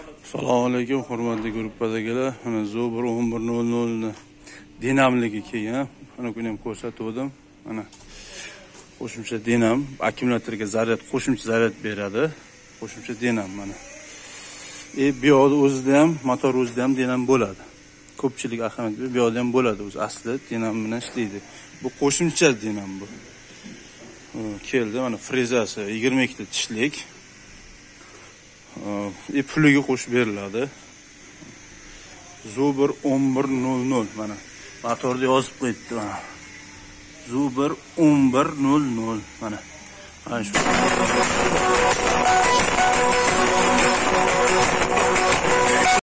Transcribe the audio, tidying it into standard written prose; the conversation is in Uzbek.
Assalomu alaykum, hurmatli gruppadagilar. Mana Zobir 11:00 ni dinamligi kelgan. Mana buni ham ko'rsatdim. Mana qo'shimcha dinam, akkumulyatorga zaryad, qo'shimcha zaryad beradi. Qo'shimcha dinam mana. Bu yoqda o'zida ham, motor o'zida ham dinam bo'ladi. Ko'pchilik ahamiyat bu yoqda ham bo'ladi, o'zi asli dinam bilan ishlaydi. Bu qo'shimcha dinam bu. Keldi, mana frezasi 22 ta tishlik. Puliga qo'shib beriladi. Zobir 11:00 mana motorda yozib qo'yibdi mana. Zobir 11:00 mana. Ana shu